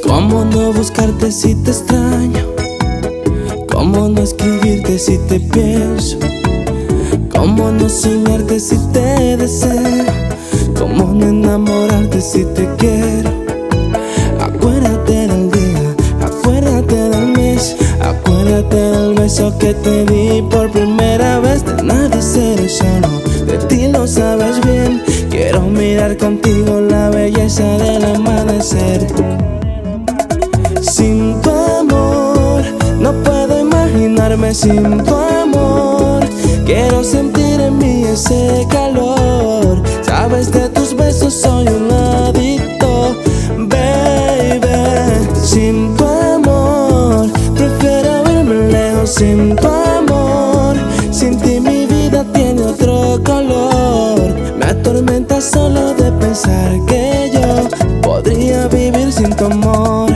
¿Cómo no buscarte si te extraño? ¿Cómo no escribirte si te pienso? ¿Cómo no soñarte si te deseo? ¿Cómo no enamorarte si te quiero? Acuérdate del día, acuérdate del mes, acuérdate del beso que te di por primera vez. De nadie seré solo, de ti lo sabes bien. Quiero mirar contigo la belleza del amanecer. Sin tu amor, no puedo imaginarme sin tu amor. Quiero sentir en mí ese calor. Sabes, de tus besos soy un adicto, baby. Sin tu amor, prefiero verme lejos. Sin tu amor, sin ti mi vida tiene otro color. Me atormenta solo de pensar que yo podría vivir sin tu amor.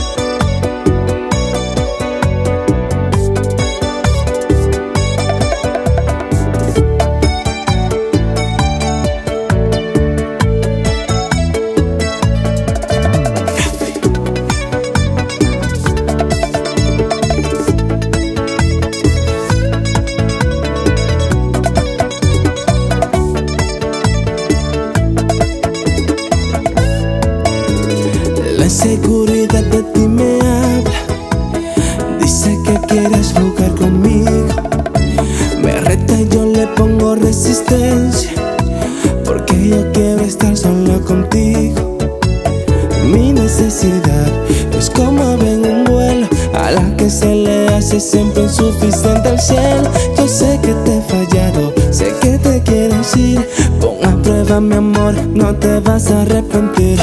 La inseguridad de ti me habla, dice que quieres jugar conmigo. Me reta y yo le pongo resistencia, porque yo quiero estar sola contigo. Mi necesidad es como ave en un vuelo, a la que se le hace siempre insuficiente el cielo. Yo sé que te he fallado, sé que te quieres ir. Pon a prueba mi amor, no te vas a arrepentir.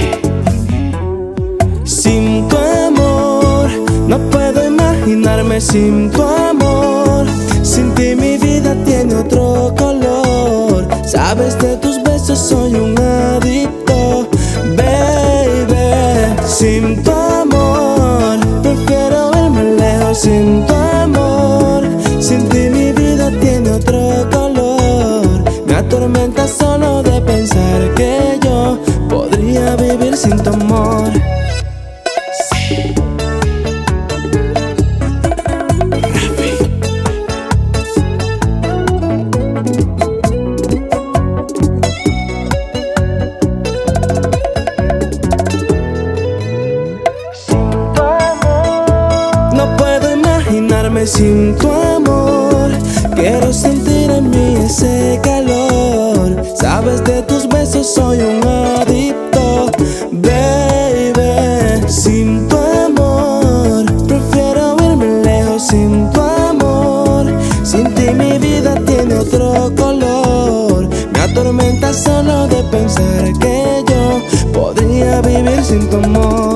Sin tu amor, no puedo imaginarme sin tu amor. Sin ti mi vida tiene otro color. Sabes, de tus besos soy un adicto, baby. Sin tu amor, prefiero verme lejos. Sin tu amor, sin ti mi vida tiene otro color. Me atormenta solo de pensar que yo podría vivir sin tu amor. No puedo imaginarme sin tu amor. Quiero sentir en mí ese calor. Sabes, de tus besos soy un adicto, baby. Sin tu amor, prefiero verme lejos. Sin tu amor, sin ti mi vida tiene otro color. Me atormenta solo de pensar que yo podría vivir sin tu amor.